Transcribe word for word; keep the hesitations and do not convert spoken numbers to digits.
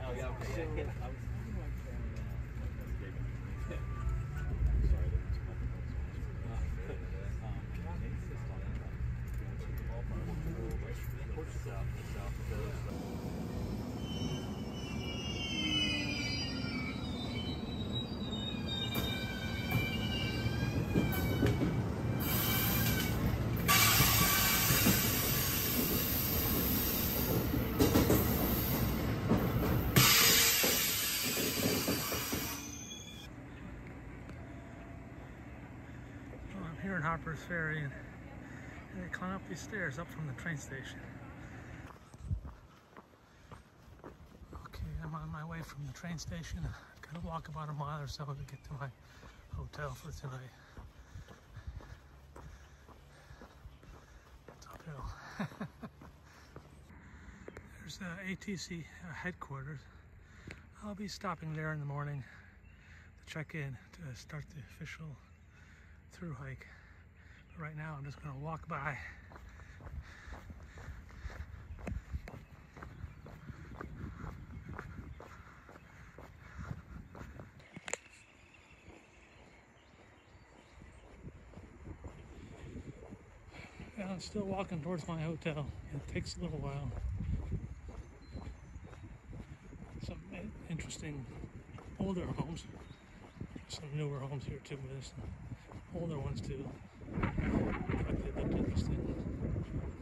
Oh, yeah, okay. So, yeah, I was I'm here in Harpers Ferry, and, and I climb up these stairs up from the train station. Okay, I'm on my way from the train station. I've got to walk about a mile or so to get to my hotel for tonight. It's uphill. There's the A T C headquarters. I'll be stopping there in the morning to check in to start the official through hike. But right now I'm just going to walk by. Yeah, I'm still walking towards my hotel. It takes a little while. Some interesting older homes. Some newer homes here too, but there's some older ones too. But they look interesting.